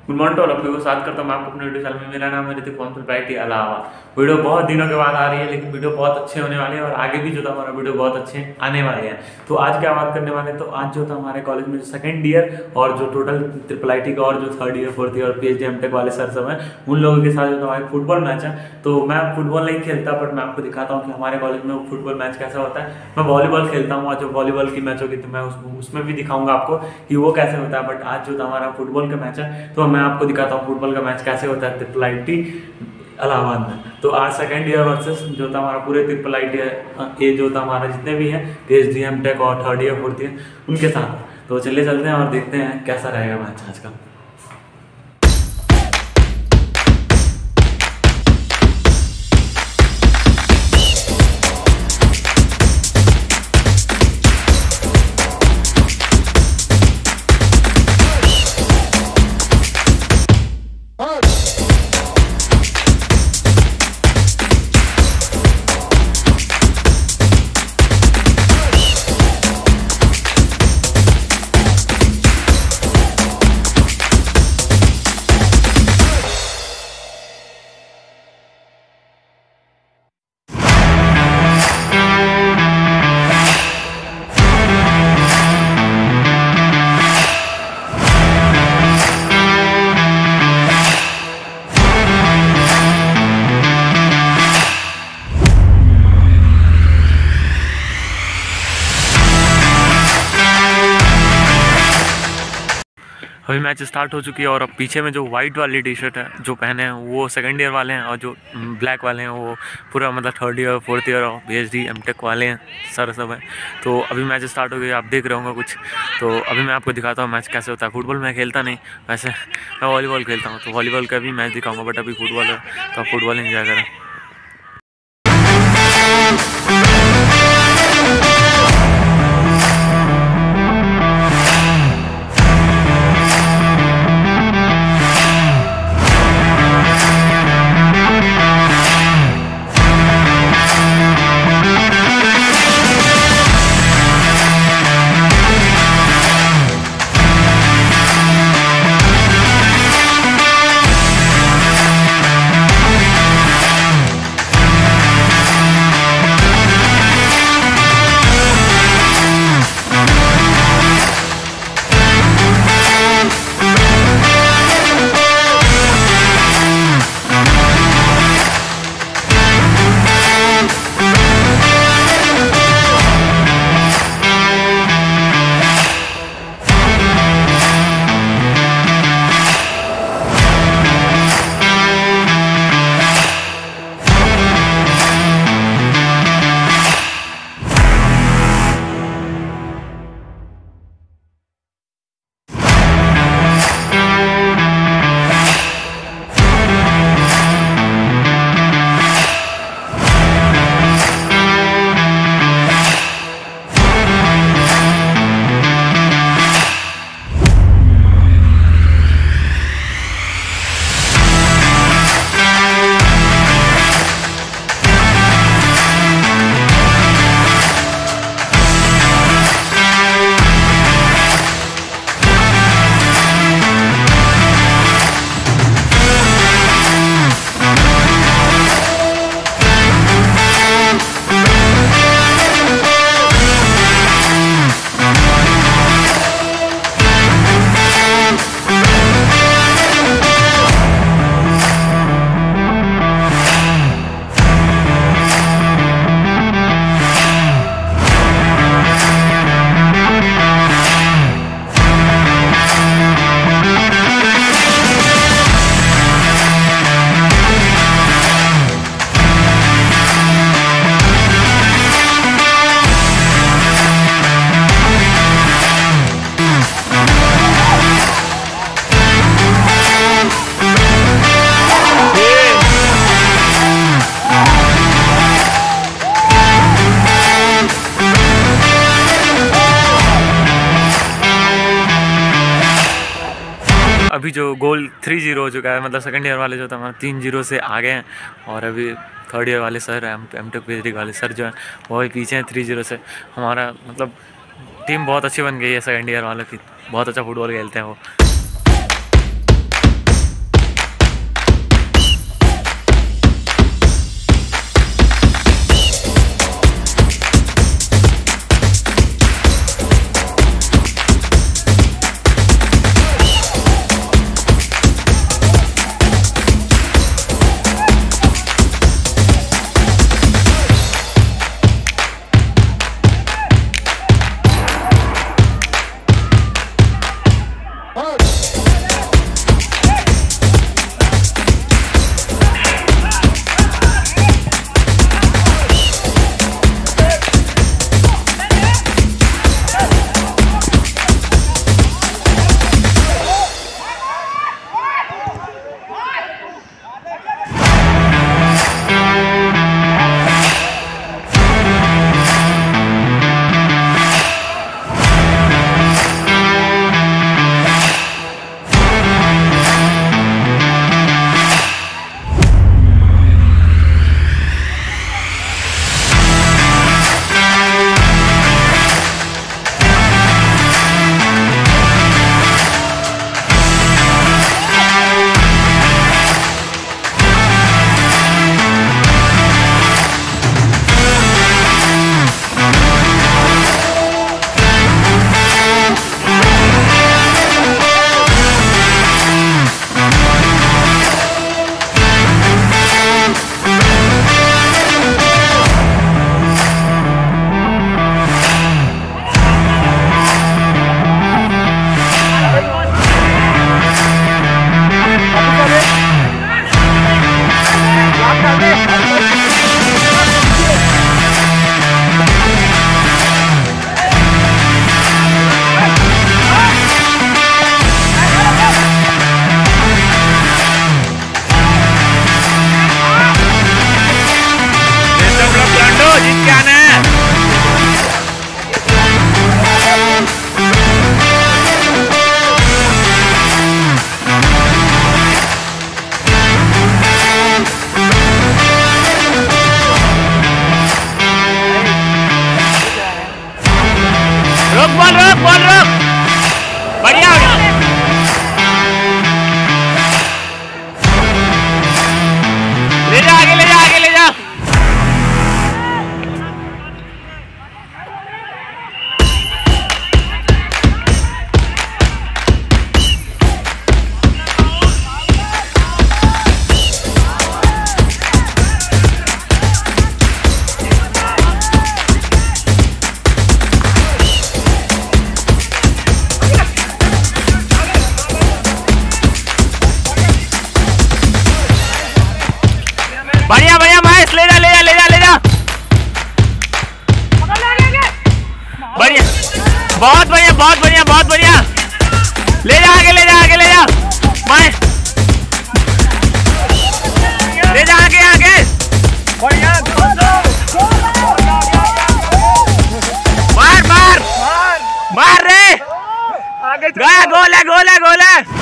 Good morning to all of you. स्वागत करता हूँ मैं आपको अपने यूट्यूब चैनल में। मेरा नाम है ऋतिक IIIT इलाहाबाद। वीडियो बहुत दिनों के बाद आ रही है, लेकिन वीडियो बहुत अच्छे होने वाले हैं और आगे भी जो था हमारा वीडियो बहुत अच्छे आने वाले हैं। तो आज क्या बात करने वाले हैं, तो आज जो था हमारे कॉलेज में जो सेकंड ईयर और जो टोटल IIIT का और जो थर्ड ईयर फोर्थ ईयर और PhD MTech वाले सर सब हैं, उन लोगों के साथ जो हमारे फुटबॉल मैच है। तो मैं फुटबॉल नहीं खेलता, बट मैं आपको दिखाता हूँ कि हमारे कॉलेज में फुटबॉल मैच कैसा होता है। मैं वॉलीबॉल खेलता हूँ और जो वॉलीबॉल की मैच होगी तो मैं उसमें भी दिखाऊंगा आपको कि वो कैसे होता है। बट आज जो था हमारा फुटबॉल का मैच है, तो मैं आपको दिखाता हूँ फुटबॉल का मैच कैसे होता है IIIT इलाहाबाद में। तो आज सेकंड ईयर वर्सेस जो था हमारा पूरे IIIT ये जो था हमारा जितने भी हैं PhD MTech और थर्ड ईयर फोर्थ ईयर उनके साथ। तो चलिए चलते हैं और देखते हैं कैसा रहेगा मैच आज का। अभी मैच स्टार्ट हो चुकी है और अब पीछे में जो वाइट वाली टी शर्ट है जो पहने हैं वो सेकंड ईयर वाले हैं और जो ब्लैक वाले हैं वो पूरा मतलब थर्ड ईयर फोर्थ ईयर और PhD MTech वाले हैं सर सब हैं। तो अभी मैच स्टार्ट हो गया, आप देख रहे होंगे कुछ। तो अभी मैं आपको दिखाता हूँ मैच कैसे होता है। फुटबॉल मैं खेलता नहीं, वैसे मैं वॉलीबॉल खेलता हूँ, तो वॉलीबॉल का भी मैच दिखाऊँगा। बट अभी फुटबॉल है तो आप फुटबॉल एंजॉय करें। अभी जो गोल 3-0 हो चुका है, मतलब सेकंड ईयर वाले जो था हमारा 3-0 से आगे हैं। और अभी थर्ड ईयर वाले सर हैं, MTech PhD वाले सर जो हैं वो भी पीछे हैं 3-0 से। हमारा मतलब टीम बहुत अच्छी बन गई है सेकंड ईयर वालों की, बहुत अच्छा फुटबॉल खेलते हैं वो। आगे ले जा, आगे ले जा, मार ले जा, आगे आगे मार मार मार रे, गया, गोल है गोल है गोल है।